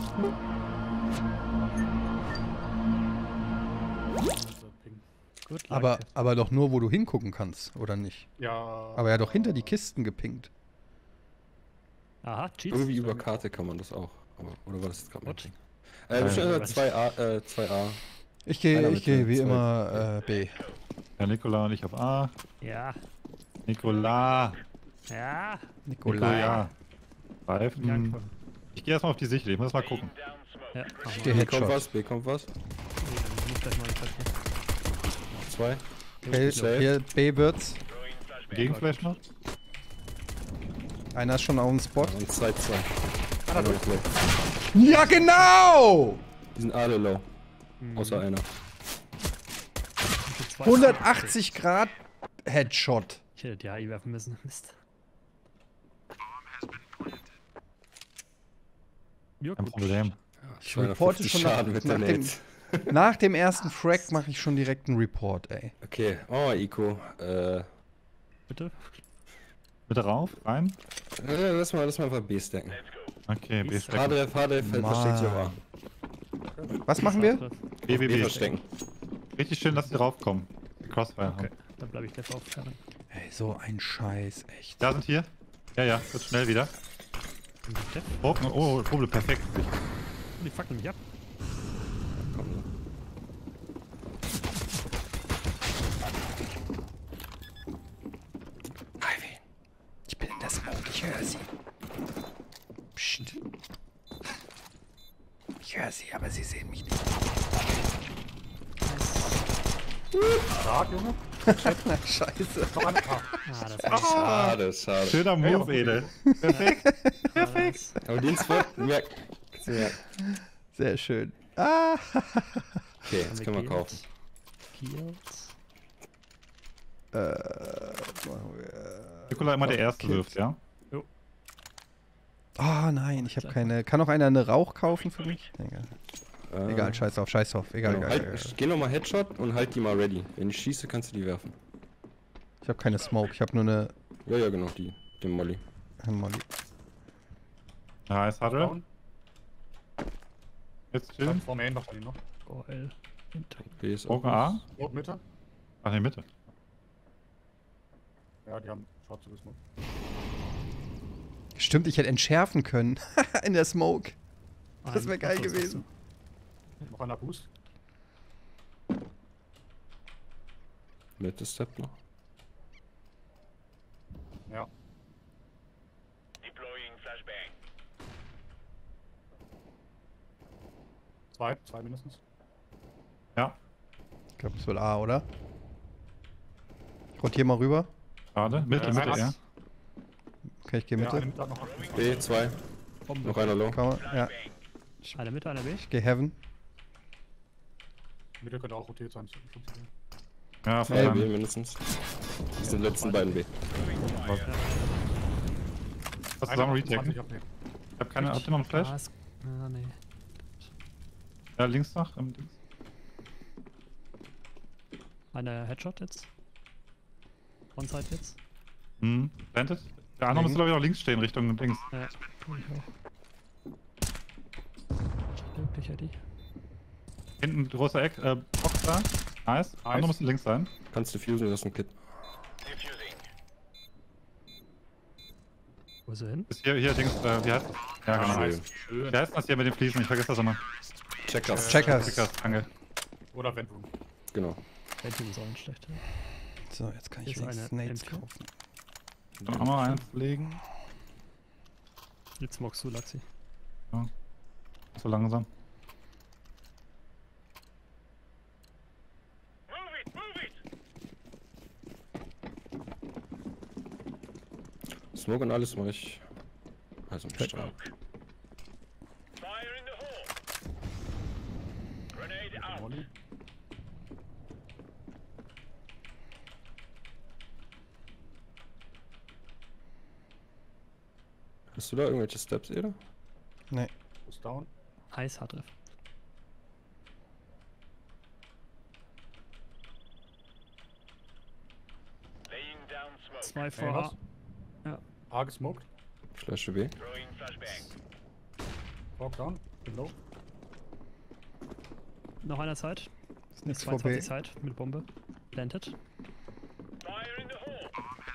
Gut, Aber doch nur, wo du hingucken kannst, oder nicht? Ja. Aber er hat doch hinter die Kisten gepinkt. Aha, Cheats. Irgendwie über Karte kann man das auch. Aber, oder war das jetzt gerade mein What? Ding? Bestimmt 2A, 2A. Ich gehe Einer wie mit zwei. immer B. Ja, Nikola und ich auf A. Ja. Nikola. Ja. Nikolai. Ja. Reifen. Danke. Ich gehe erstmal auf die Sicht, ich muss mal gucken. Ja. Ich gehe B kommt Headshot. was, B kommt was. Nicht gleich mal treffen. Noch 2. Okay, hier B wird's. Gegenflash noch? Einer ist schon auf dem Spot. Und 2, 2. Einer ist low. Ja, genau! Die sind alle low. Außer einer. 180 Grad Headshot. Ich hätte die AI werfen müssen. Mist. Ja, Kein gut. Problem. Ich reporte 250 schon Schaden mit der Nate. nach dem ersten Frag mache ich schon direkt einen Report, ey. Okay, oh, Ico. Bitte? Bitte rauf, rein. Lass mal einfach B stacken. Okay, B stacken. Hadef, versteckt sich auch A. Was machen wir? B B. verstecken. Richtig schön, dass sie raufkommen. Die Crossfire Okay, haben. dann bleibe ich gleich auf. Ey, so ein Scheiß, echt. Da sind hier. Ja, wird schnell wieder. Oh, Problem, perfekt. Die fucken mich ab. Ivy, ich bin in der Smoke, ich höre sie. Psst. Ich höre sie, aber sie sehen mich nicht. Stark, Junge. Na, scheiße. Noch ein paar. Ah, das ist Schade. Schöner Move, Edel. Perfekt. Aber den Spot, ja. Sehr schön. Ah. Okay, jetzt können wir kaufen. Kills. Machen wir. Nikola immer der Erste wirft, ja? Oh nein, ich habe keine. Kann noch einer eine Rauch kaufen für mich? Egal. Egal, scheiß drauf. Egal, Genau, egal. geh nochmal Headshot und halt die mal ready. Wenn ich schieße, kannst du die werfen. Ich habe keine Smoke, ich habe nur eine Ja, genau, den Molly. Molly. Nice, Huddle. Down. Jetzt Dann chillen. vor Main noch die noch. Geil. B ist Open A. Rot Mitte. Ach, in Mitte. Ja, die haben schwarze Smoke. Stimmt, ich hätte entschärfen können. In der Smoke. Das wäre geil gewesen. Noch einer Boost. Mitte Step noch. Ja. Deploying Flashbang. Zwei mindestens. Ja, Ich glaube, es wird A, oder? Ich rotiere mal rüber. schade. Mitte, einer ja. ist- Okay, ich gehe Ja, Mitte. eine Mitte hat noch. B, 2. Noch einer low. Komm, ja. Einer Mitte, einer B. Ich gehe Heaven. Mitte könnte auch rotiert sein. Ja, B verdammt. mindestens. Das sind die letzten beiden B. Was zusammen retaken? Ich hab keine, habt ihr noch einen Flash? Ah, nee. Ja, links noch. Links. Einer Headshot jetzt. One-Side jetzt. Planted. Der andere müsste, glaube ich, auch links stehen, Richtung links. Ja, tu ich auch. Wirklich, Eddie. Hinten großer Eck, Box da. Nice. Andere müsste links sein. Kannst du fusen, das ist ein Kit. Diffusing. Wo ist er hin? Ist hier Dings, wie heißt das? Ja, genau. Schön. Wie heißt das hier mit den Fliesen? Ich vergesse das immer. Checkers. Checkers. Checkers, danke. Oder Ventroom. Genau. Venting ist auch nicht schlecht. Ja. So, jetzt kann ich Hier ist wenigstens eine Nades MP. kaufen. Auch mal eins legen. Jetzt smogst du, Laxi. So langsam. Move it! Smoke und alles mach ich. Also im Strahl. Fire in the hole. Grenade out. Molly. Hast du da irgendwelche Steps, Eda? Nee. Boost down. Eis hat er. Laying down smoke. 2 vor A. A gesmoked. Flasche B. Throwing flashbang. Walk down. Bin low. Noch einer Zeit. Ist nichts 22 vorbei. Zeit mit Bombe. Planted. Fire in the hole.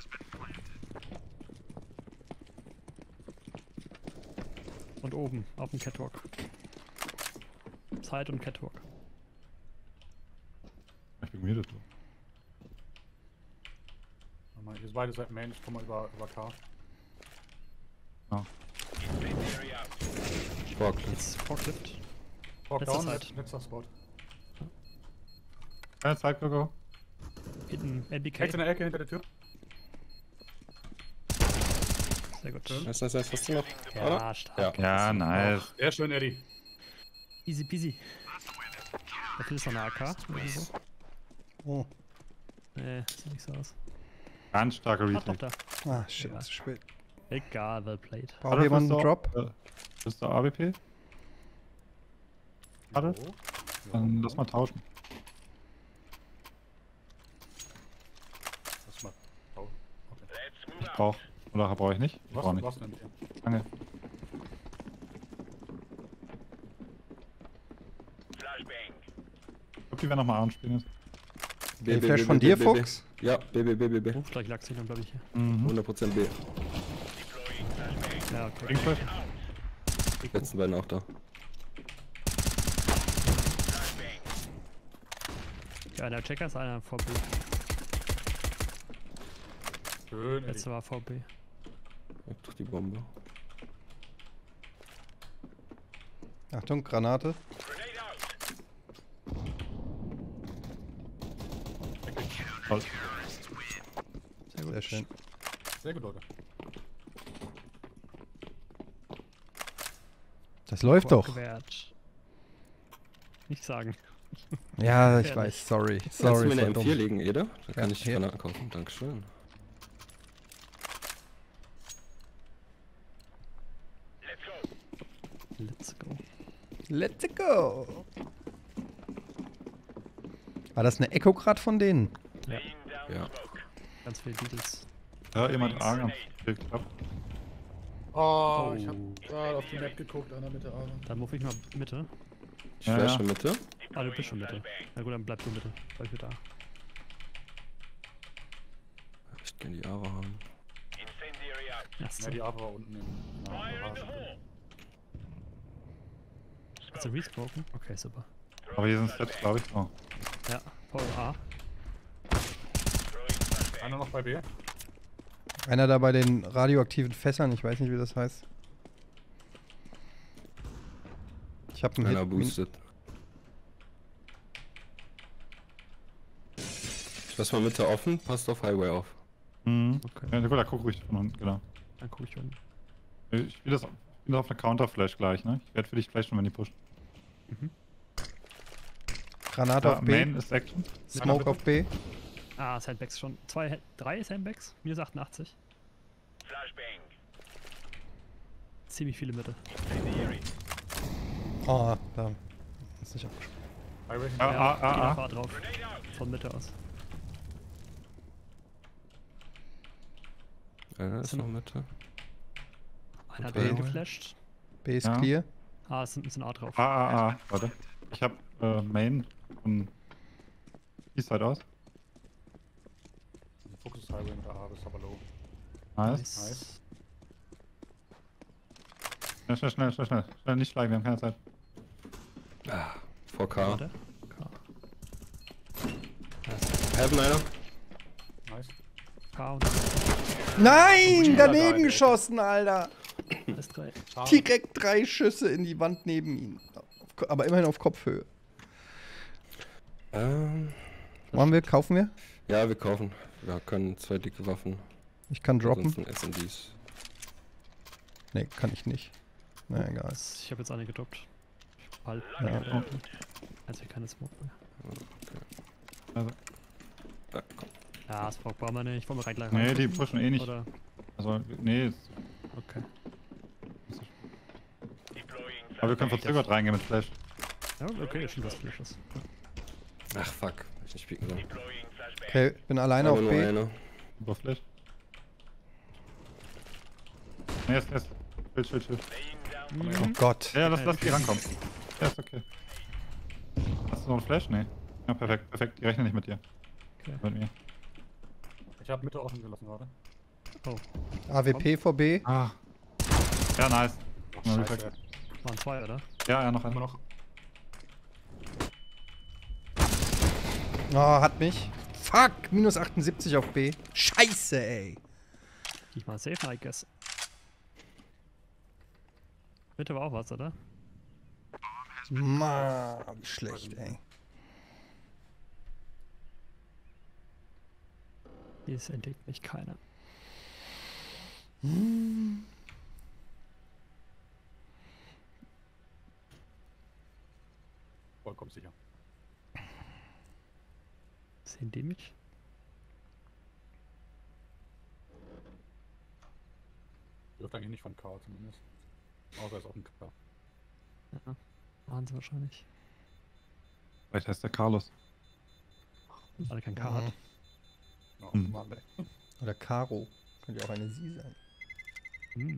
Und oben, auf dem Catwalk. Zeit und Catwalk. Ich bin muted. Ihr beide seid Main, ich komme mal über K. Incendiary out. Forklift. Jetzt Forklift. Walk Letzter down, Side. letzter Spot. Keine Zeit, Coco. Hinten NBK. Rechts in der Ecke hinter der Tür. Sehr gut. Nice, nice, nice. Hast du noch? Ja, stark. Ja, nice. Sehr schön, Eddie. Easy peasy. Da ist noch eine AK. Oder so. Oh. Nee, sieht nicht so aus. Ganz starker Hat noch Retake. da. Ah, shit, Ja. zu spät. Egal, well played. Braucht jemand einen Drop? Bist du AWP? Warte. So. Dann lass mal tauschen. Lass mal. Oh. Okay. Let's move Ich out. brauch. Oder brauche ich nicht? Ich Was, brauche nicht. was denn? hier? Danke. Flashbang. Ich glaub, die werden nochmal anspielen jetzt. Der Flash von dir, Fuchs? Ja, B. Oh, gleich lag sich dann, glaube ich, hier. 100% B. Deploying flashbang. Ja, okay. Ringflash? Die letzten beiden auch da. Flashbang. Ja, einer Checker ist einer VB. Schön, Eddie. Letzte war VB. Hab doch die Bombe. Achtung, Granate. Grenade out. Toll. Sehr gut. Sehr schön. Sehr gut, Leute. Das läuft doch. Gewährt. Nicht sagen. Ja, ich Gefährlich. weiß. Sorry. Kannst du Sorry, mir ist eine doch M4 dumm. legen, Eder? Da kann Ja, ich hier. Granaten kaufen. Dankeschön. Let's go. Let's go. Let's go. War das eine Echo grad von denen? Ja, Laying down Ja. smoke. ganz viele Beatles. Ja, jemand arg am geklappt. Oh, Oh. ich hab gerade auf die Map geguckt, einer mit der Arme. Dann move ich mal Mitte. Ich Ja, flashe ja. Mitte. Ah, du bist schon Mitte. Na gut, dann bleib du Mitte. Bleib ich da. Ich kann die Ara haben. Incendiary out. Ja, Erste. die Arme war unten in der Fire in the Garage. hole. Hast du respoken? Okay, super. Aber hier sind Steps, glaube ich. Oh. Ja, VA. Throwing flashbang. Einer noch bei B. Einer da bei den radioaktiven Fässern, ich weiß nicht, wie das heißt. Ich habe einen Einer Hit. boostet. Ich lass mal Mitte offen, passt auf Highway auf. Mhm. Okay. Ja, gut, da guck ruhig von unten, genau. Dann guck ich unten. Ich spiele das auf eine Counter-Flash gleich, ne? Ich werde für dich flashen, wenn die pushen. Granate Ja, auf B. Main ist Action. Smoke auf B. Ah, Sandbags schon. 3 Sandbags. Minus 88. Flashbang. Ziemlich viele Mitte. Incendiary. Oh, da ist nicht abgesprochen. Highway. Ah. Fahr drauf. Grenade out. Von Mitte aus. Einer ist noch Mitte. Einer hat Okay. B geflasht. B ist Ja. clear. Ah, ist ein A drauf. Warte. Ich hab Main von Eastside aus. Fokus ist Highway mit der A, ist aber low. Nice. Nice. Schnell. Schnell, nicht schlagen, wir haben keine Zeit. Vor K. Warte. K. Heaven einer. Nice. K und Nein! Daneben Geil, geschossen, Alter! alles 3. Schade. Direkt 3 Schüsse in die Wand neben ihm. Aber immerhin auf Kopfhöhe. Wollen wir? Kaufen wir? Ja, wir kaufen. Wir können 2 dicke Waffen. Ich kann droppen. Ansonsten SMDs. Nee, kann ich nicht. Na egal. Ich habe jetzt eine gedroppt. Ball. Ja. Also hier keine Smoke mehr. Also, Komm. Ja, Smoke brauchen wir nicht. Wollen wir rein gleich nee, rein? die pushen eh nicht. Oder? Also, nee. Okay. Deploying Aber wir können flashbang. verzögert reingehen mit Flash. Ja, okay, schon was Flashes. Ach fuck, hab ich nicht spielen sollen. Deploying flashbang. Okay, bin alleine Aber auf nur B. einer. Über Flash. Nee, ist. Chill. Laying down Oh Gott. Ja, lass die rankommen. Ja, ist okay. Hast du noch einen Flash? Nee. Ja, perfekt, perfekt. Die rechnen nicht mit dir. Okay. Mit mir. Ich habe Mitte offen gelassen gerade. Oh, AWP vor B. Ah. Ja, nice. Ja, Scheiße. waren 2, oder? ja, noch Immer einer. noch. Oh, hat mich. Fuck, minus 78 auf B. Scheiße, ey. Geh ich mal safe, I guess. Mitte war auch was, oder? Mann, wie schlecht, ey. Hier entdeckt mich keiner. Vollkommen sicher. Sehen die mich? Dürfte eigentlich nicht von K zumindest. Außer ist auf dem K. Ja, waren sie wahrscheinlich. Vielleicht heißt der Carlos. Alle kein K hat. Oh, Hm. Mann, ey. Oder Caro. Könnte ja auch eine Sie sein. Hm.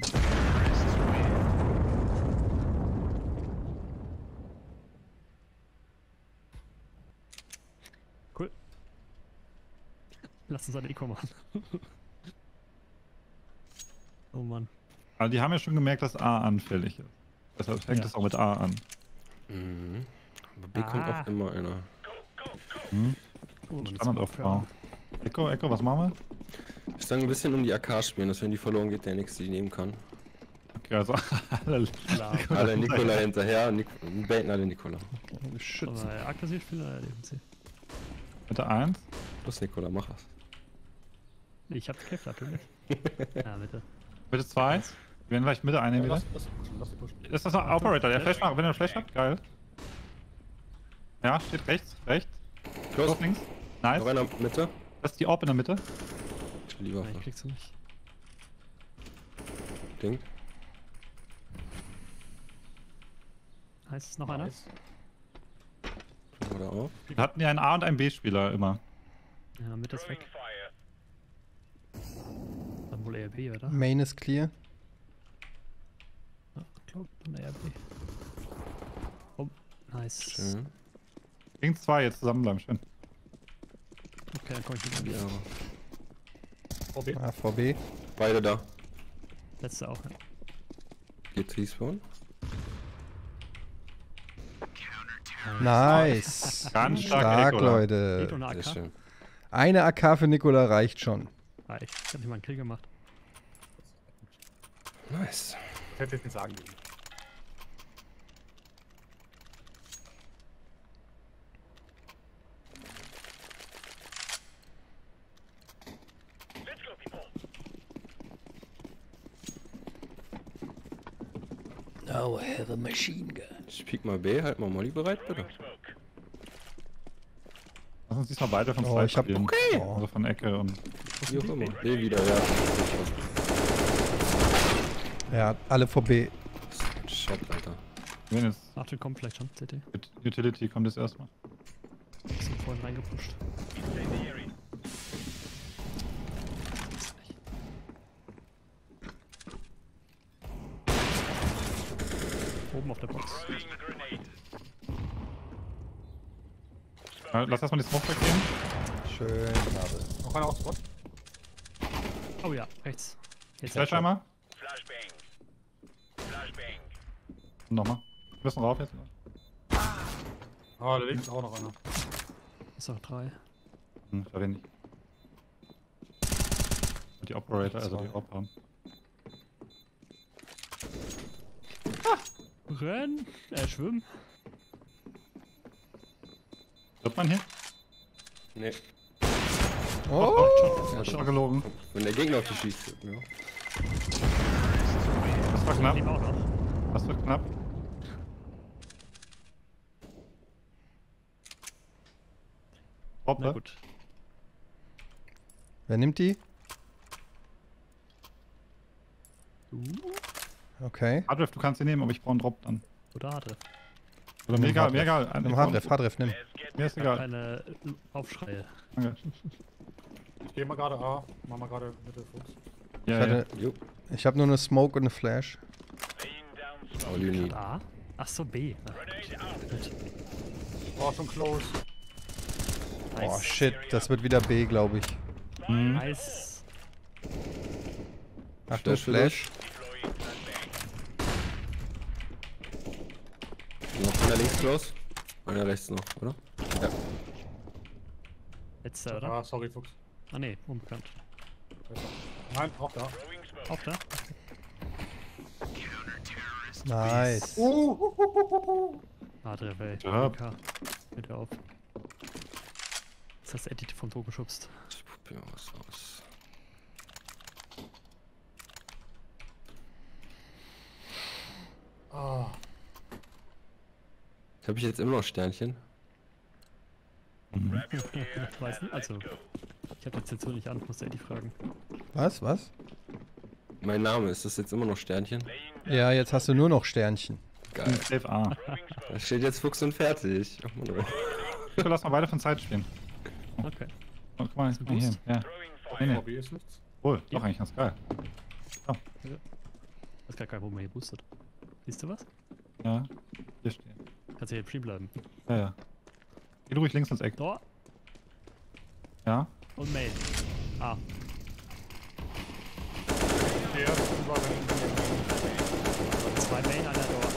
Cool. Lass uns eine Eco machen. Oh Mann. Aber die haben ja schon gemerkt, dass A anfällig ist. Deshalb fängt Ja. es auch mit A an. Mhm. Aber B kommt Ah. auch immer einer. Hm? Oh, Standardaufbau. Echo, was machen Ich sage ein bisschen um die AK spielen, dass wenn die verloren geht, der nächste die nehmen kann. wir? Okay, also alle. Klar. Alle Nikola hinterher, baiten alle Nikola. Geschützt. Aber aggressiv spielen oder DMC? Mitte 1. Los Nikola, mach es. Ich hab's Kräfte natürlich. Ja, bitte. Mitte 2. Wir werden gleich Mitte einnehmen wieder. Lass die pushen. Ist das ein Operator, der Flash macht? Wenn er einen Flash hat, geil. Ja, steht rechts. Close. Close links. Nice. Noch einer Mitte. Das ist die Orb in der Mitte. Ich lieber Nein, ich krieg's nicht. Ding. Heißt es noch einer? Nice. Oder auf. Wir hatten ja einen A- und einen B-Spieler immer. Ja, Mitte ist Throwing weg. fire. Dann wohl eher B, oder? Main ist clear. Ja, glaub, dann eher B. Oh, nice. Schön. Gegen 2 jetzt zusammenbleiben, schön. Okay, dann komm ich wieder. Ja. OB. Ah, vor B. Beide da. Letzte auch, ja. Geht Respawn. Nice. Ganz stark, Stark, Echo, oder? Geht Leute. ohne Sehr AK. schön. Eine AK für Nikola reicht schon. Ah, ich hab nicht mal einen Kill gemacht. Nice. Ich hätte jetzt nicht sagen dürfen. Let's go, people. Now I have a machine gun. Ich piek mal B, halt mal Molly bereit, bitte. Throwing smoke. Lass uns diesmal beide von Oh, 2 ich hab- spielen. okay. Also von Ecke und. Wie auch immer. B wieder, ja. Ja, alle vor B. Shot, Alter. Wir werden jetzt. Ach, der kommt vielleicht schon, CT. Utility kommt jetzt erstmal. Sind vorhin reingepusht. Incendiary. Oben auf der Box. Throwing grenade. Lass erstmal die Smoke weggehen. Schön. Noch einer auf Spot. Oh ja, rechts. Jetzt Flash einmal. Flashbang. Flashbang. Und nochmal. Wir müssen rauf jetzt. Ah, da links ist auch noch einer. ist noch 3. Ich weiß nicht. Die Operator, also die Op haben. Renn! Schwimmen. Wird man hier? Nee. Oh! Das war gelogen. Wenn der Gegner auf dich schießt. Ja. Das war knapp. Nehmen auch noch. Das wird knapp. Na Hoppe. gut. Wer nimmt die? Du? Okay. Hardriff, du kannst sie nehmen, aber ich brauche einen Drop dann. Oder hatte? Oder mir egal, mir egal. Nimm Hardref, Hardref, nimm. Let's get Mir ist egal. Keine Aufschreie. Danke. Ich gehe mal gerade A. Mach mal gerade Mitte Fuchs. Ja, Ich hatte- Jo. Ich habe nur eine Smoke und eine Flash. laying down All you need. A? Ach so, B. Ah, gut. Oh, schon close. Oh Nice. shit, das wird wieder B, glaube ich. Nice. Achtung, Flash. Flash. Noch einer links close. Einer rechts noch, oder? Ja. Letzter, oder? Ah, sorry, Fuchs. Ah ne, unbekannt. Nein, auch da. Auch da? Nice. Treffer, ey. Ja. DK. Bitte auf. Jetzt hast du Edit vom Tor geschubst. Ich probier mal was aus. Ah, Habe ich jetzt immer noch Sternchen? Weiß nicht, also. Ich hab die Zensur nicht an, musst du Edit fragen. Was? Mein Name, ist das jetzt immer noch Sternchen? Ja, jetzt hast du nur noch Sternchen. Geil. Safe A. Da steht jetzt Fuchs und fertig. Ach, Mann, So, lass mal beide von Zeit spielen. Okay. Oh, guck mal, jetzt guck mal hier hin. Ja. Nee, nee. Hobby ist nichts. Wohl, doch eigentlich ganz geil. Das ist gar kein, wo man hier boostet. Siehst du was? Ja, hier stehen. Kannst du hier stehen bleiben. Ja, ja. Geh du ruhig links ins Eck. Tor Ja? und Main. Ah, Der erste war zwei Main, einer Tor.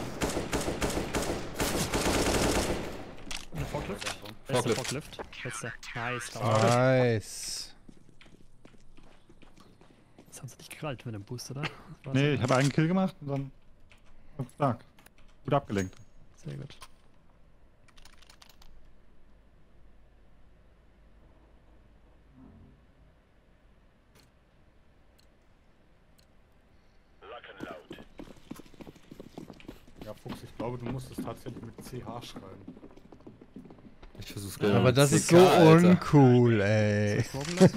Eine Forklift. Letzter Forklift. Forklift. Letzter. Nice. Nice. Das haben sie nicht gekrallt mit dem Boost, oder? War's Nee, so? ich habe einen Kill gemacht und dann. Stark. Gut abgelenkt. Sehr gut. Ja, Fuchs, ich glaube, du musst es tatsächlich mit CH schreiben. Ich versuch's Ja, gleich. Aber das ist so CK, Alter. uncool, ey. Smoken lassen?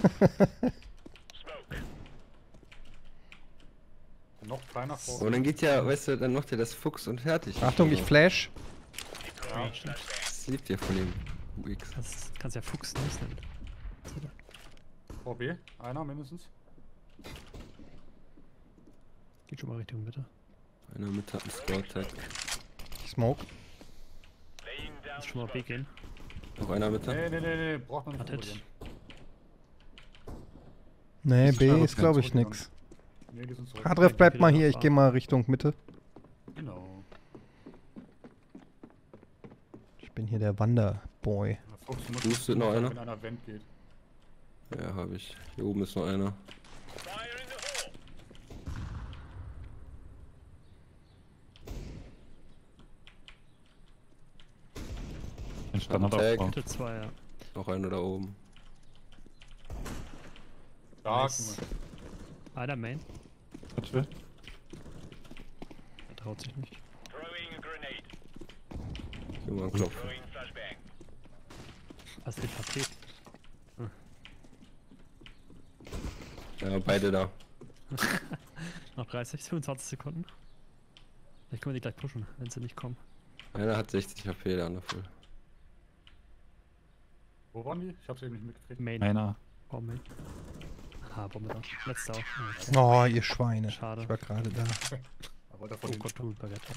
Noch kleiner vor. Und dann geht ja, weißt du, dann macht er das Fuchs und fertig. Achtung, ich flash. Ja, Das liebt ihr von dem UX. Das kannst ja Fuchs nicht nennen. vor B. Einer mindestens. Geht schon mal Richtung Mitte. Einer mit hat einen Score-Tag. Smoke. Lass schon mal B gehen. Noch einer mit hat. Nee, braucht man nicht Wartet. probieren. Nee, ist B schnell ist glaube ich zurückgegangen. nix. Nee, die sind zurück. Hadref, bleib mal hier, ich gehe mal Richtung Mitte. Genau. Ich bin hier der Wanderboy. Ja, Fuchs, du musst Boostet noch einer? wenn einer Vent geht. Ja, habe ich. Hier oben ist noch einer. Den Standardaufbau. Tag. Mitte 2, ja. Noch einer da oben. Stark, Nice. Junge. Einer Main. Warte. Er traut sich nicht. Hier mal einen Klopf. Was ist die HP? Ja, beide da. Noch 30, 25 Sekunden. Vielleicht können wir die gleich pushen, wenn sie nicht kommen. Einer hat 60 HP, der andere voll. Wo waren die? Ich hab's eben nicht mitgekriegt. Main. Einer. Bombe Main. Ah, Bombe da. Letzter auch. Ah, okay. Oh, ihr Schweine. Schade. Ich war gerade da. Aber davon Oh den Gott, du Beretta.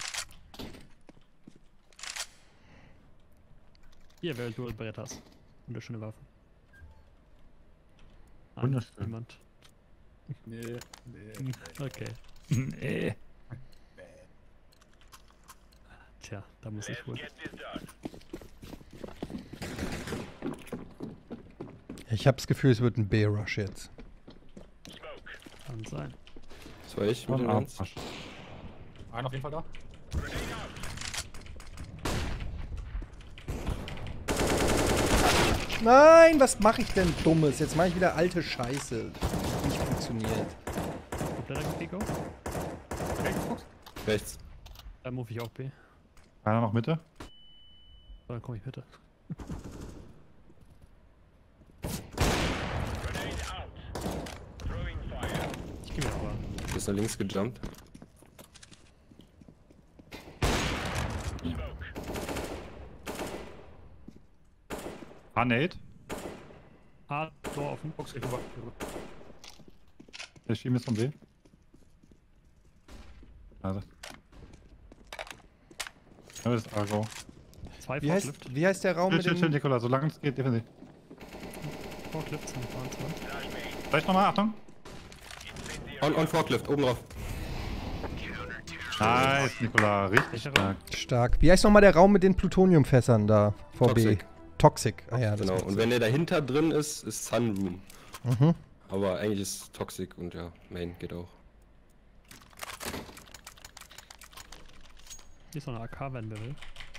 Hier, wer Dual Berettas. Wunderschöne Waffen. Ah, Wunderschön. Niemand. Nee. Okay. Nee. Tja, da muss ich wohl. Ich habe das Gefühl, es wird ein B-Rush jetzt. Kann sein. Das war ich mit Und dem Ernst. Arsch. Einer auf jeden Fall da. Nein, was mache ich denn Dummes? Jetzt mache ich wieder alte Scheiße. Nicht funktioniert. Kompletter Pico. Rechts, Fuchs. Rechts. Dann move ich auch B. Einer noch Mitte. So, dann komme ich bitte. Ich geh wieder vor. Du bist nach links gejumpt. Nate. Ah, Tor offen. Fuchs, geh rüber. Der Schieben ist von B. Also. Da ist Argo. 2 Wie Forklift. wie heißt der Raum mit Chill, dem... Nikola, solange es geht, defensiv. Forklift zum Fahren 2. Vielleicht nochmal, Achtung. Und Forklift, oben drauf. Nice, Nikola, richtig Welcher stark. Stark. Wie heißt nochmal der Raum mit den Plutoniumfässern da? VB. Toxic. Toxic. Ah ja, das Genau. macht Und Sinn. wenn der dahinter drin ist, ist Sunroom. Mhm. Aber eigentlich ist Toxic und ja, Main geht auch. Hier ist noch eine AK, wenn wir will.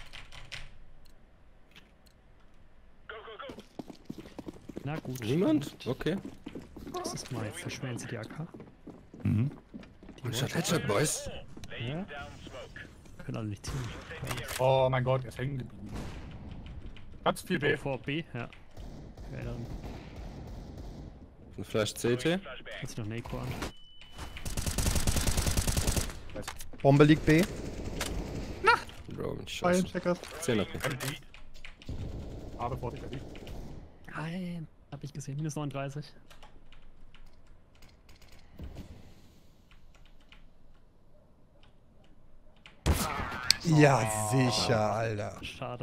Go, go, go. Na gut. Niemand? Okay. Das ist mal, verschwenden sie die AK. Mhm. Headshot, Boys. Laying Ja. down smoke. Können alle nicht ziehen. Oh mein Gott, er ist hängen geblieben. Ganz viel B. Vor B, ja. Okay, dann Ein Flash CT. Flashbang. setz ich noch Neko an. Bombe liegt B. Bro, mit Fire Scheiße. Checkers. 10 AP. A bevor dich erwischt. Nein, hab ich gesehen. Minus 39. Ja, sicher, Alter. Schade.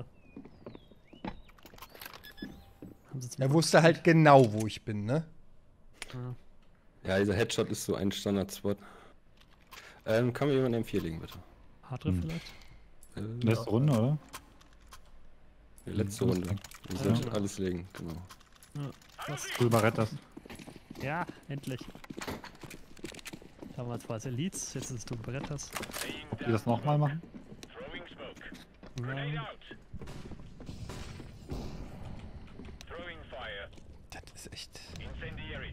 Haben sie zum Er Glück- wusste halt genau, wo ich bin, ne? Ja. Ja, dieser Headshot ist so ein Standard-Spot. Kann mir jemand M4 legen, bitte? Hardriff vielleicht? Letzte Runde, oder? Die letzte Runde. Wir sollten alles legen, genau. Ja. Was? Du überretterst. Ja, endlich. Damals war es Elites, jetzt ist du Berettas. Laying Die down. das nochmal machen? Throwing smoke. Grenade Ja. out. Throwing fire. Das ist echt... Incendiary.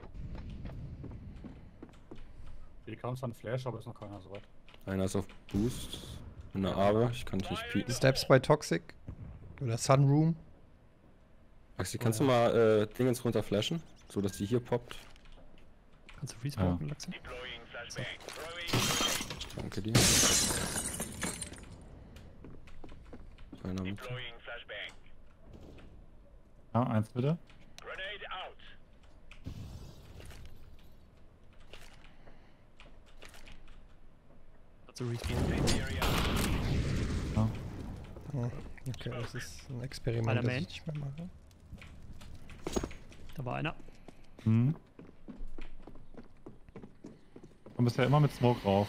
Hier kam zwar ein Flash, aber ist noch keiner so weit. Einer ist auf Boost. In der Abe, ich kann dich nicht pieken. Steps bei Toxic. Oder Sunroom. Maxi, kannst du mal Dingens runter flashen? So dass die hier poppt. Kannst du respawn, Lachse? Deploying flashbang. Throwing. Danke dir. Einer mit. Deploying flashbang. Ja, eins bitte. Grenade out. Kannst du respawn? Incendiary out. Ja. Okay, das ist ein Experiment, Einer das Main. ich nicht mehr mache. Da war einer. Mhm. Und bisher immer mit Smoke rauf.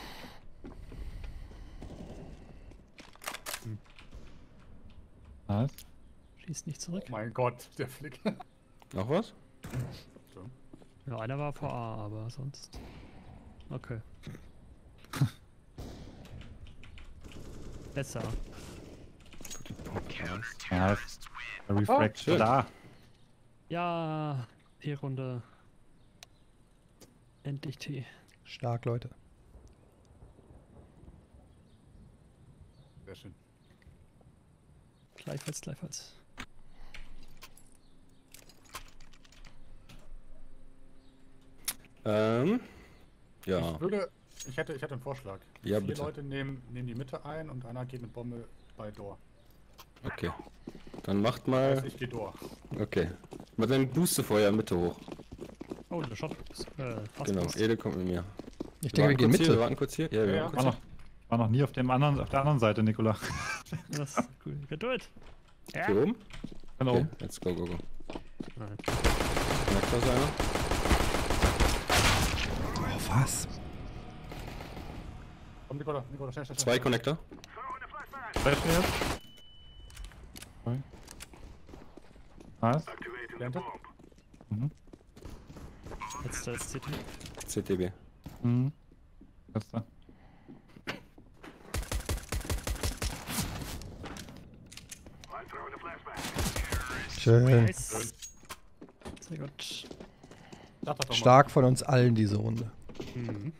Nice. Schießt nicht zurück. Oh mein Gott, der Flick. Noch was? Ja, einer war vor A, aber sonst. Okay. Besser. Nice. Der Refract schön. da. Ja, T-Runde. Endlich T. Stark, Leute. Sehr schön. Gleichfalls, gleichfalls. Ja. Ich hätte einen Vorschlag. Ja, 4 bitte. Leute nehmen die Mitte ein und einer geht mit Bombe bei Door. Okay. Dann macht Also mal. ich gehe Door. Okay. Mal deinen Booste vorher Mitte hoch. Oh, der Shot. Fast Genau, fast. Ede kommt mit mir. Ich denke, wir gehen kurz hier, wir Mitte. warten kurz hier. Ja, wir Ja, warten War kurz noch, war noch nie auf der anderen Seite, Nikola. Das ist cool. You can do it. hier. Hier oben? Genau. Okay, let's go, go, go. Nein. Merkt das einer? Oh, was? Komm, Nicola, schnell, schnell. Zwei Connector. Flash jetzt. Okay. Nice. Planted. Mhm. Jetzt ist CT. CTB. Mhm. Letzter. Schön. Nice. Sehr gut. Das hat doch mal- Stark von uns allen diese Runde. Mhm.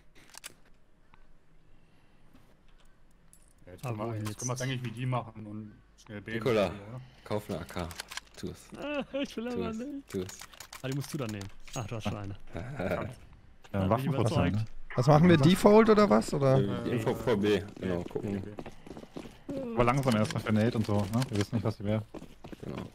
Ja, jetzt können wir Aber jetzt jetzt- können wir es eigentlich wie die machen und schnell B. Nicola. machen, oder? Kauf eine AK. Tu es. Ah, ich will Tu aber es. nicht. Tu es. Ah, die musst du dann nehmen. Ach, du hast schon eine. Ja, bin ich Waffenvorteil, überzeugt. ne? Was machen wir? Default oder was? Oder? Die Info vor B. Genau, gucken. Aber langsam erst nach Grenade und so, ne? Wir wissen nicht, was sie wäre. Genau.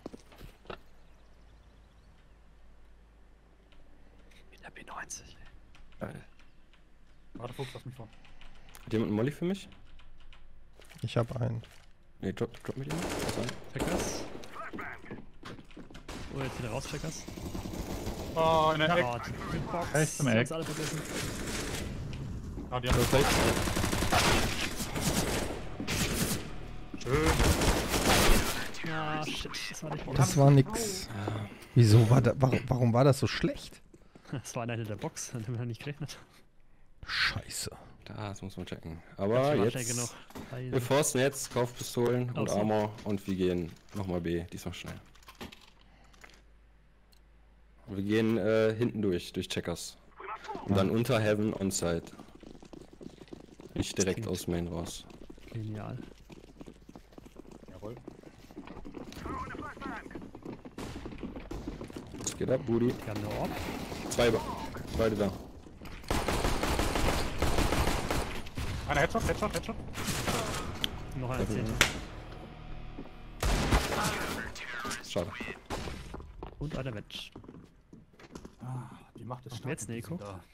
In der B90. Geil. Warte, Fuchs, lass mich vor. Hat jemand einen Molly für mich? Ich hab einen. Ne, drop mit ihm. Was an? Checkers. Oh, jetzt wieder raus, Checkers. Oh, in der Ecke. Oh, die Box. Rechts im Die Eck. haben's alle vergessen. Ah, die haben schön. Ah, shit, das war nicht Das war nix. Wieso war da, warum war das so schlecht? Das war einer hinter der Box, an dem wir nicht gerechnet. Scheiße. Das muss man checken. Aber War schnell jetzt... genug. Wir forcen jetzt, Kaufpistolen und so. Armor und wir gehen nochmal B, diesmal schnell. Wir gehen hinten durch Checkers. Und dann unter Heaven on Site. Nicht direkt klingt- aus Main raus. Genial. Jawohl. Was geht ab, Budi? Wir haben eine Orb. Beide da. Einer Headshot. Noch einer zählt. Schade. Und einer Mensch. Die macht es Machen wir jetzt eine Eco? Da.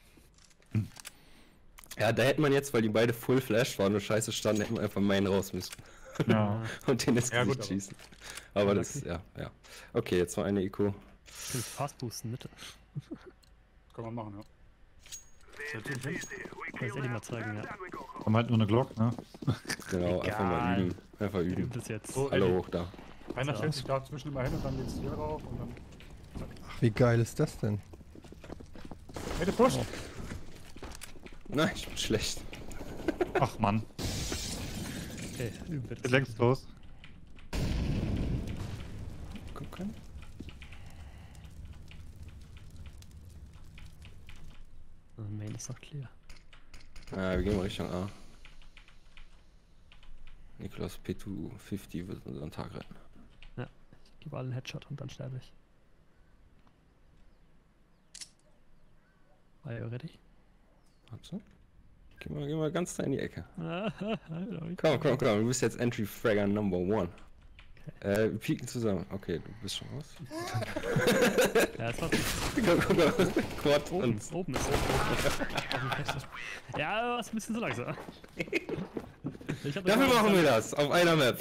Ja, da hätte man jetzt, weil die beide Full Flash waren und scheiße standen, hätten wir einfach Main raus müssen. Ja. Und den ins Ja, Gesicht gut, aber- schießen. Aber das, ja. Okay, jetzt noch eine Eco. Können fast boosten, Mitte. Können wir machen, ja. Kann ich ehrlich mal zeigen, ja. Haben halt nur eine Glock, ne? Genau, einfach mal Egal. üben. Einfach Wir üben üben. das jetzt. So, Alle hoch da. Einer So. stellt sich da zwischen immer hin und dann geht's hier rauf und dann. Ach, wie geil ist das denn? Hey, der Push! Nein, ich bin schlecht. Ach Mann. Okay, üben wir Geht das. längst los. Gucken. Main ist noch clear. Wir gehen mal Richtung A. Niklas P250 wird unseren Tag retten. Ich gebe allen Headshot und dann sterbe ich. Are you ready? Warte. Geh mal ganz da in die Ecke. Komm, Komm, du bist jetzt Entry Fragger Number 1. Wir pieken zusammen. Okay, du bist schon raus. Ja, es war Guck mal, Quad oben. und... Oben ist er. Ja, was ein bisschen so langsam. Ich hab Dafür machen wir das, auf einer Map.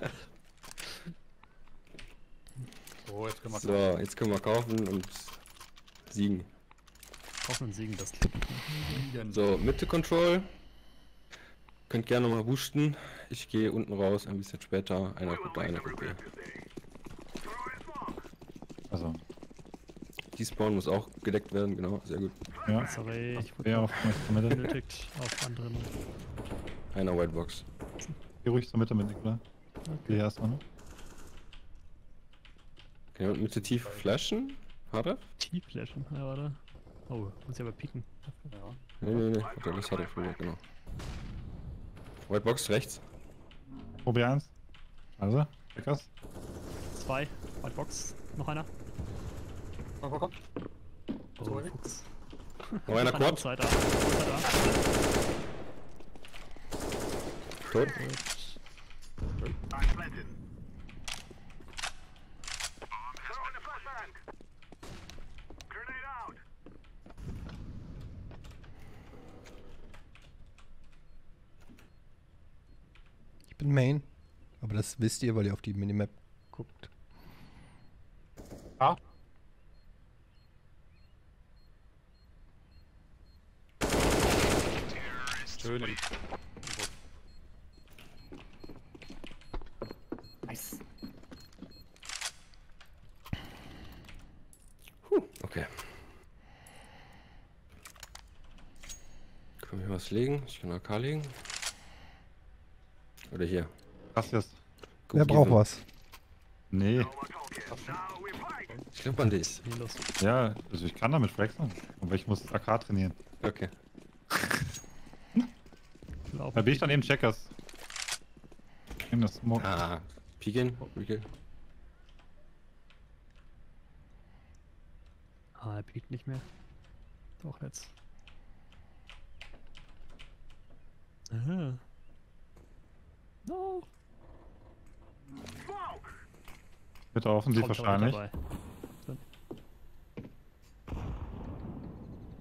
So, jetzt können wir. So, jetzt können wir kaufen und siegen. Kaufen und siegen das. So, Mitte Control. Könnt gerne mal boosten. Ich gehe unten raus, ein bisschen später. Einer guckt da, einer guckt B. Also, Die Spawn muss auch gedeckt werden, genau, sehr gut. ja. Sorry, ich Wer wurde auf der Mitte? benötigt auf anderen. Einer Whitebox. Geh ruhig zur Mitte mit, Nikola. Geh erstmal, ne? Okay, und Mitte tief flashen. Hat er? Tiefflashen, ja, warte. Oh, muss ich aber pieken. Ja. Nee. Okay, das hat er früher, genau. Whitebox rechts. Probier 1. Also, Checkers. 2, Whitebox, noch einer. Komm. Oh, Sorry. Fuchs. Noch einer Quad. Outsider. Tot. Ich bin Main. Aber das wisst ihr, weil ihr auf die Minimap guckt. Ah. Schön. Nice. Okay. Können wir hier was legen? Ich kann AK legen. Oder hier. Das jetzt. Wer braucht was? Nee. Ich glaube an dich. Hier los. Ja, also ich kann damit flexen. Aber ich muss AK trainieren. Okay. Da bin ich dann eben Checkers. In das Smoke. Ah. Peeking. Recall. Ah, er biegt nicht mehr. Doch jetzt. Aha. No. Bitte offensiv Kommt schon wahrscheinlich. dabei. Drin.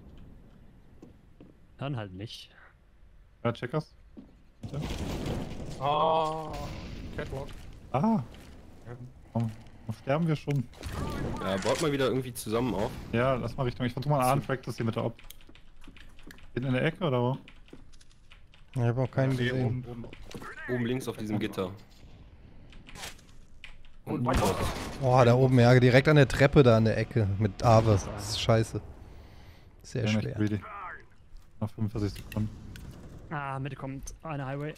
Dann halt nicht. Ja, Checkers. Bitte. Ah, Catwalk. Ah, warum sterben wir schon? Ja, baut mal wieder irgendwie zusammen auf. Ja, lass mal Richtung. Ich versuche mal einen Practice hier mit der Op. Hinten in der Ecke oder wo? Ich habe auch keinen Hier gesehen. oben. Oben links auf diesem Gitter. Und weiter. Oh, da oben, ja, direkt an der Treppe da an der Ecke mit Ave. Das ist scheiße. Sehr Ja, nicht schwer. greedy. Noch 45 Sekunden. Ah, Mitte kommt eine Highway.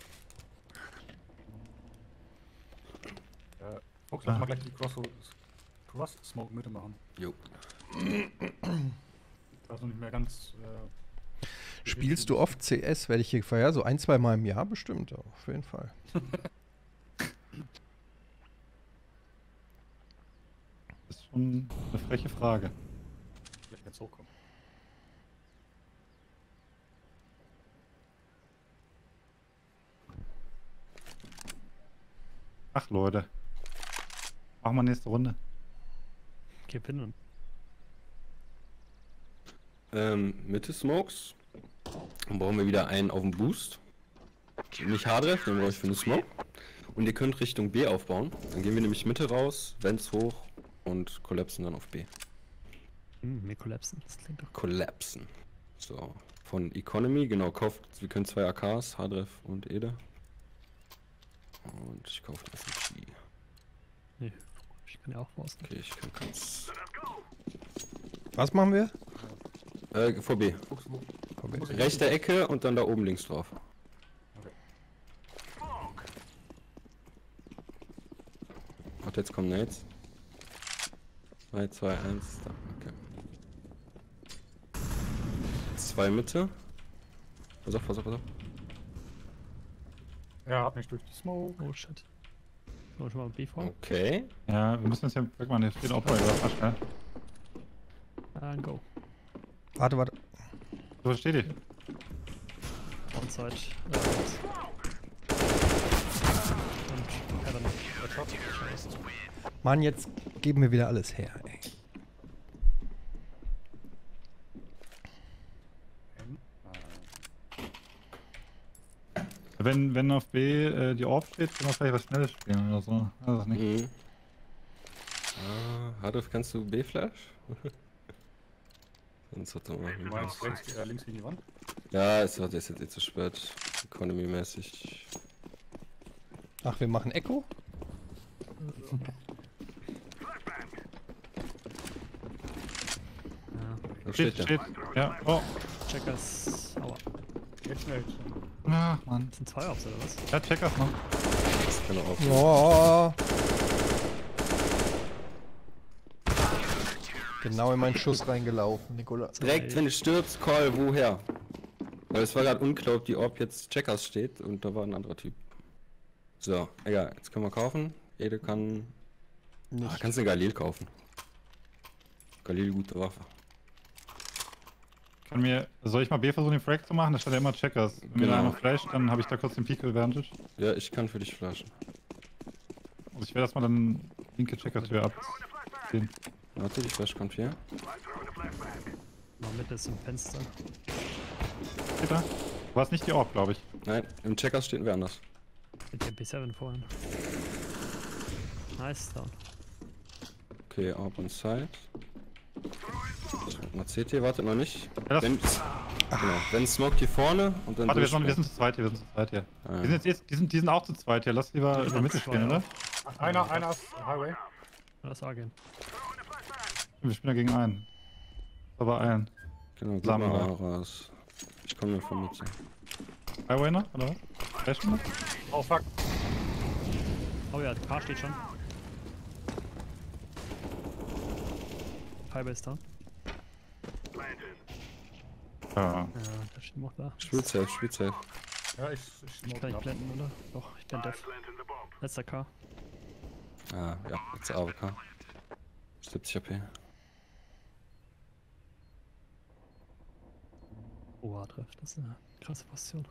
Fuchs, lass mal gleich die Cross-Smoke Mitte machen. Jo. Das ist noch nicht mehr ganz... Spielst du oft CS? Werde ich hier gefeiert? So 1-2 Mal im Jahr bestimmt, auf jeden Fall. Das ist schon eine freche Frage. Vielleicht jetzt hochkommen. Ach Leute. Machen wir nächste Runde. Geh hin. Mitte Smokes. Dann brauchen wir wieder einen auf dem Boost. Nicht Hardref, den brauche ich für den Smoke. Und ihr könnt Richtung B aufbauen. Dann gehen wir nämlich Mitte raus, Vents hoch und kollapsen dann auf B. Wir kollapsen. Das klingt doch. Kollapsen. So. Von Economy, genau, kauft, wir können 2 AKs, Hardref und Ede. Und ich kaufe das SMG. Nee, ich kann ja auch raus. Okay, ich kann ganz. Was machen wir? Vor B. Fuchs, wo? Rechte Ecke und dann da oben links drauf. Warte, jetzt kommen Nades. 3, 2, 1, da, okay. 2 Mitte. Pass auf, pass auf, pass auf. Ja, hab nicht durch die Smoke. Oh shit. So, schon mal B vor. Okay. Ja, wir müssen jetzt hier wegmachen. Hier steht Opfer über fast schnell. Go. Warte, warte. So steht die. Onside. Und Heaven. Scheiße. Mann, jetzt geben wir wieder alles her, ey. Wenn auf B die Orb steht, können wir vielleicht was Schnelles spielen oder so. Also nicht. Mhm. Hardref, kannst du B-Flash? Sonst hat er mal. Du meinst links gegen die Wand? Ja, ist jetzt eh zu spät. Economy-mäßig. Ach, wir machen Echo? Ja. Wo Steht, steht der? steht. Ja. Oh. Checkers. Aua. Jetzt schnell. Ach, Mann. Das sind 2 Ops oder was? Ja, Checkers noch. Das kann er auch. Oh. Genau in meinen Schuss reingelaufen, Nikola. Direkt, wenn du stirbst, Call, woher? Weil es war gerade unklar, ob die Orb jetzt Checkers steht und da war ein anderer Typ. So, egal, jetzt können wir kaufen. Ede kann. Nicht. Kannst du Galil kaufen. Galil, gute Waffe. Soll ich mal B versuchen, den Frag zu machen? Da steht ja immer Checkers. Wenn mir Genau. da einer flasht, dann habe ich da kurz den Peak Advantage. Ja, ich kann für dich flashen. Also ich werde erstmal dann linke Checker-Tür abziehen. Warte, die Flash kommt hier. Mal mit ist im Fenster. Steht da? Du warst nicht die Orb, glaube ich. Nein, im Checkers steht wer anders. Mit dem P7 vorhin. Nice, down. Okay, Orb on Side. Mal CT, wartet noch nicht. Ja, das- Wenn, genau, wenn Smoke hier vorne und dann. Warte, wir sind durchspringen. zu zweit hier, wir sind zu zweit hier. Ah, ja. Die sind, jetzt, die sind auch zu zweit hier. Lass lieber über Mitte spielen, oder? Einer ist Highway. Lass A gehen. Wir spielen ja gegen einen. Aber einen. Genau, gib Zusammen, mal oder? raus. Ich komme nur von Mitte. Highway noch, oder was? Flashen noch? Oh fuck. Oh ja, K steht schon. Highway ist down. Ja. Ja, der steht noch da. Spielt safe, spielt safe. Ja, ich Ich smoke kann nicht ab. blenden, oder? Doch, ich bin Dev. Letzter K. Ah, ja, jetzt AWK. 70 AP. Oh, trifft. Das ist eine krasse Position.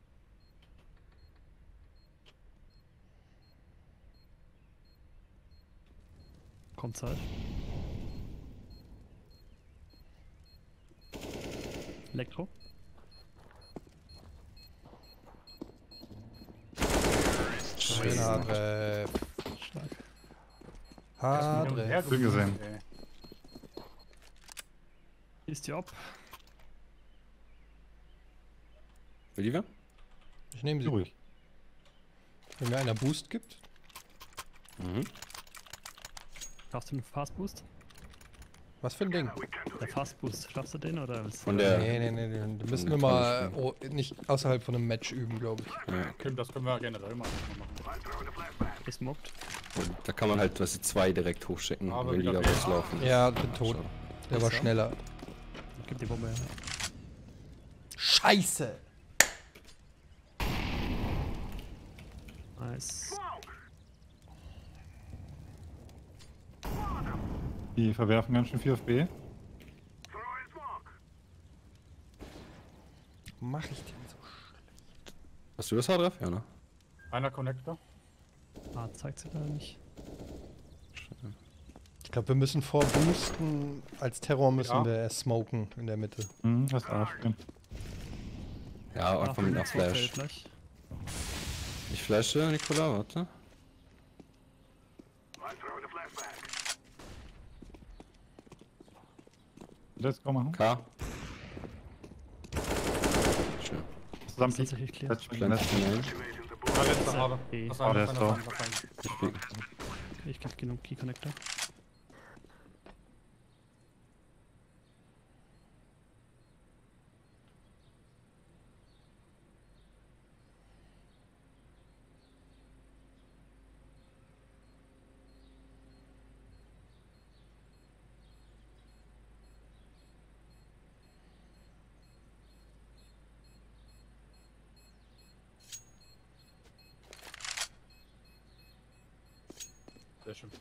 Kommt Zeit. Elektro. Schön, Hadre. Stark. Hadre. Schön gesehen. Ey. Ist die ab. Will die wer? Ich nehme sie. Ruhig. Wenn mir einer Boost gibt. Mhm. Schaffst du einen Fast Boost? Was für ein Ding? Der Fast Boost, schaffst du den oder? Von der. Nee. Da müssen wir der mal Tonne nicht außerhalb von einem Match üben, glaube ich. Ja, Okay, das können wir generell mal machen. Gesmoked. da kann man halt, was die 2 direkt hochschicken, Aber wenn die da wieder rauslaufen. Ja, bin tot. Schade. Der war Ist er? schneller. Gib die Bombe her. Scheiße! Nice. Die verwerfen ganz schön viel auf B. Mach ich denn so? Hast du das Hadref? Ja, ne? Einer Connector. Ah, zeigt sie da nicht. Ich glaube, wir müssen vorboosten. Als Terror müssen Ja. wir smoken in der Mitte. Das Arsch. Ja, und von nach Flash. Gleich. Ich flashe, Nikola, warte. Let's go machen. K. Schön. Zusammen Ist tatsächlich clear. Let's Plant hinein. Ja, letzter Haare. Okay. Das Oh, der ist einer, da. das einer. Ich flieg. Ich krieg genug Key Connector. Sehr schön.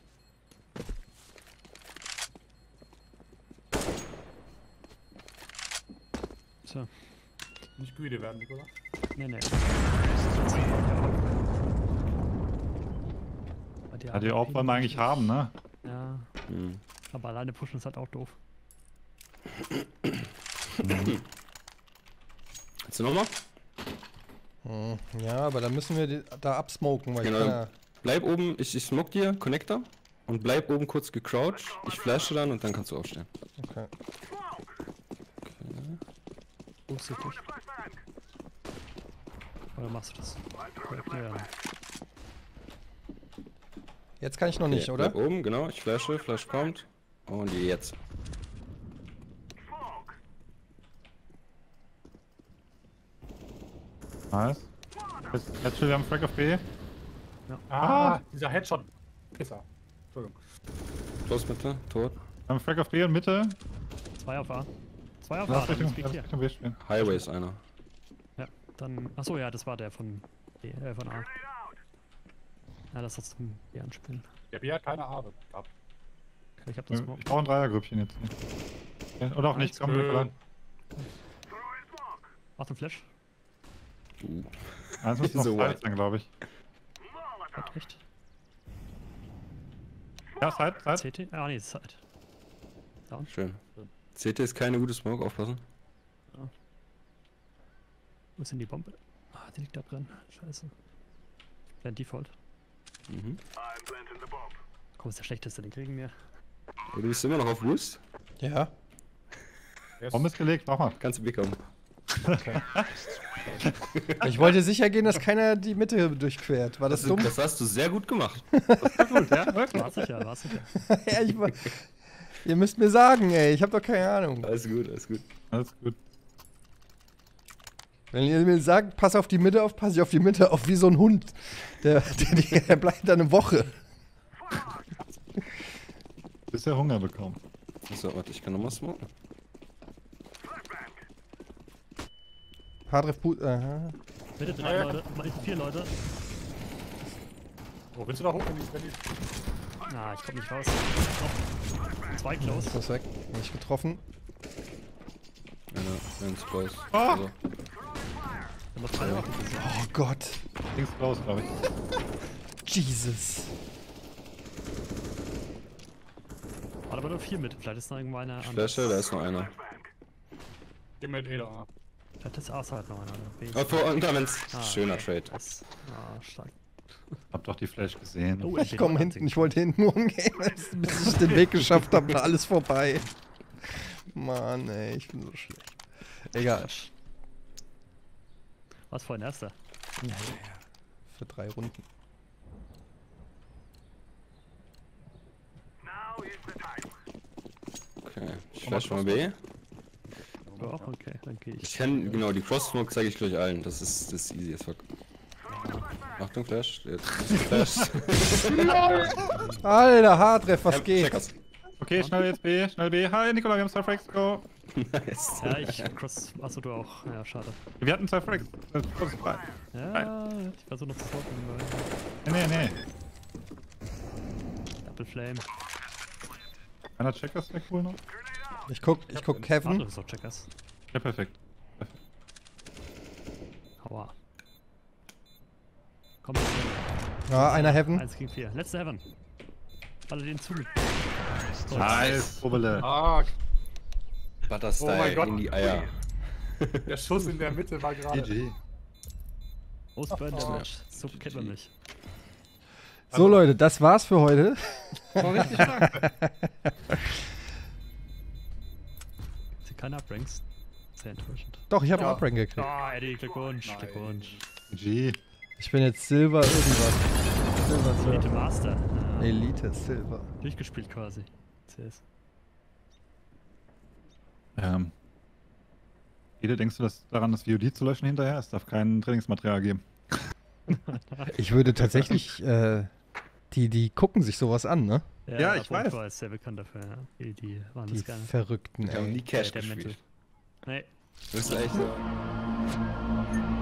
So. Nicht greedy werden, Nikola. Nee. Ja, die Orb wollen wir eigentlich haben, ne? Ja, Hm. aber alleine pushen ist halt auch doof. Willst du nochmal? Ja, aber dann müssen wir da absmoken, weil Genau. ich kann ja... Bleib oben, ich smoke dir, Connector. Und bleib oben kurz gecrouched. Ich flashe dann und dann kannst du aufstehen. Okay. Boostet dich. Oder machst du das? Ja. Jetzt kann ich noch nicht, Okay, oder? Bleib oben, genau, ich flashe, Flash kommt. Und jetzt. Nice. Jetzt wir haben Frag auf B. Dieser Headshot. Pisser. Entschuldigung. Close Mitte, tot. Wir haben Frag auf B und Mitte. 2 auf A. 2 auf A, Lass dann Richtung, ist Big hier. Richtung B spielen. Highway ist einer. Ja, dann. Achso, ja, das war der von B, von A. Ja, das soll zum B anspielen. Der B hat keine Haare gehabt. Okay, ich hab das Smoke. Ich brauche ein Dreiergrüppchen jetzt. Ja, oder auch nicht, komm, Nikola. Mach den Flash. Eins muss noch So Side weit. sein, glaube ich. Hat echt. Ja, Side. CT? Ah, nee, ist Zeit. Down. Schön. CT ist keine gute Smoke, aufpassen. Wo ist denn die Bombe? Ah, die liegt da drin. Scheiße. Der Default. Mhm. Komm, ist der schlechteste, den kriegen wir. Aber du bist immer noch auf Boost. Ja. Bombe ist gelegt, mach mal. Kannst du bekommen. Ich wollte sicher gehen, dass keiner die Mitte durchquert. War das dumm? Das hast du sehr gut gemacht. War sicher, war sicher. Ja, ihr müsst mir sagen, ey. Ich hab doch keine Ahnung. Alles gut, alles gut. Alles gut. Wenn ihr mir sagt, pass auf die Mitte auf, pass ich auf die Mitte auf wie so ein Hund. Der bleibt da eine Woche. Bis er Hunger bekommt. So, warte, ich kann nochmal smoken. Hadref Boot. Aha. Bitte 3 Leute, 4 Leute. Wo willst du da hoch? Wenn die- Na, ich komm nicht raus. Noch 2 close. Ist das weg? Nicht getroffen. Einer, ganz close. Ah! Also, Da muss man ja Oh Gott. Links raus, glaube ich. Jesus. War aber nur 4 mit. Vielleicht ist noch irgendwo einer ich anders. flashe, da ist noch einer. Geh mit E da. Vielleicht ist A halt noch einer. B. Oh, vor, und da wenn's. Ah, Schöner okay. Trade. Das, stark. Hab doch die Flash gesehen. Oh, Ich komme hinten, ich wollte hinten umgehen, bis ich den Weg geschafft habe, war alles vorbei. Mann, ey, ich bin so schlecht. Egal. Was für ein erster? Ja. Für 3 Runden. Okay, ich flash mal B. Oh, okay, dann gehe ich. Ich kenne, genau, die Cross-Smoke zeige ich gleich allen. Das ist easy as fuck. Achtung, Flash. Jetzt ist Flash. Alter, Hardref, was Check geht? das. Okay, schnell jetzt B, schnell B. Hi, Nikola, wir haben 2 Frags, go. Nice. Ja, ich cross. Achso, du auch. Ja, schade. Wir hatten 2 Frags. Das ist frei. Ja, ich versuche noch zu smoken, weil. Nee. Double Flame. Einer Checkers wäre cool noch. Ich guck Warte, Kevin. das ist auch Checkers. Ja, perfekt. Aua. Komm, Ja, einer Heaven. 1 gegen 4. Letzter Heaven. Alle den zu. So, Nice, Probele. Ah, Butterstyle Oh mein Gott. in die Eier. der Schuss in der Mitte war gerade. GG. Großburn Damage. So kennt man mich. So Leute, das war's für heute. War richtig stark. Sie keine Upranks. Sehr enttäuschend. Doch, ich habe Ja. einen Uprank gekriegt. Oh, Eddie, Glückwunsch. Nein. Glückwunsch. GG. Ich bin jetzt Silber irgendwas. Silber, Elite Silber. Master. Ja, Elite Silber. durchgespielt quasi. CS. Ede, denkst du daran, das VOD zu löschen hinterher? Es darf kein Trainingsmaterial geben. Ich würde tatsächlich, die gucken sich sowas an, ne? Ja, ich weiß. War sehr bekannt dafür, ja. Die waren Die das gerne. Verrückten, Wir haben ey. nie Cash Der gespielt. Mental. Nee. Das ist echt so.